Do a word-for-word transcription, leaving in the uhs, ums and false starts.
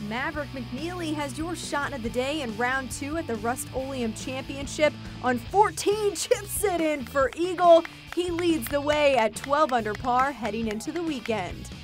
Maverick McNealy has your shot of the day in round two at the Rust-Oleum Championship. On fourteen, chips it in for Eagle. He leads the way at twelve under par heading into the weekend.